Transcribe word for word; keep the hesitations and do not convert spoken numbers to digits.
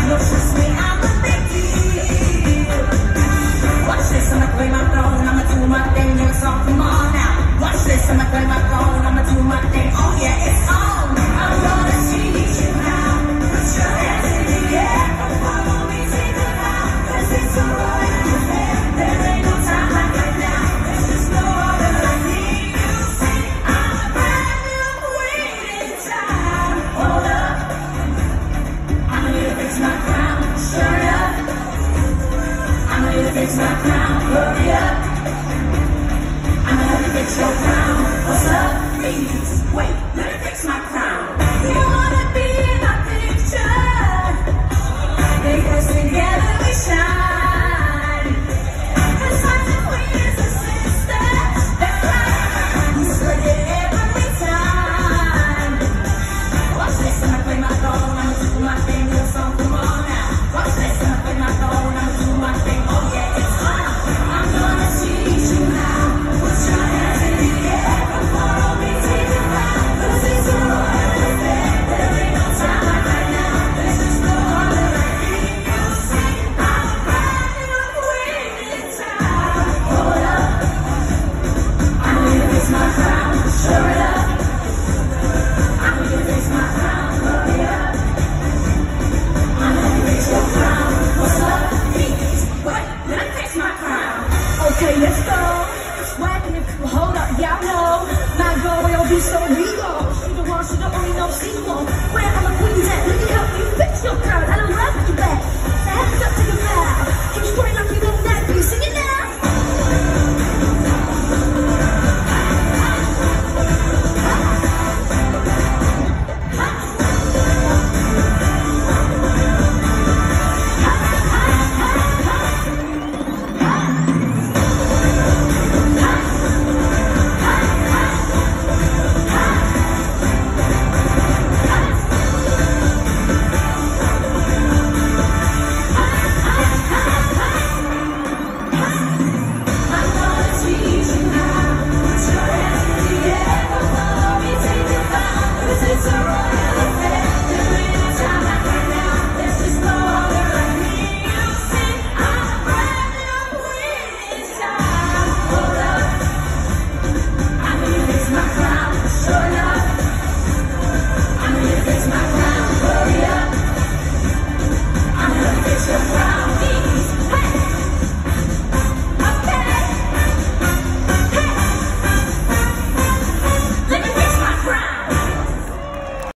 No, trust me, I'm a big deal. Watch this, I'ma claim my throne, I'ma do my thing, it's on, come on now. Watch this, I'ma claim my throne, I'ma do my thing, oh yeah, it's on. I'm gonna teach you how. Put your hands in the air, follow me, take it out, cause it's a royal affair. There ain't no time like right now, there's just no order like me. You see, I'm a brand new queen in time. Hold up, I'm here to fix my crown, sure up. I'm here to fix my crown, hurry up. I'm here to fix your crown, what's up, please? Wait, let me fix my crown.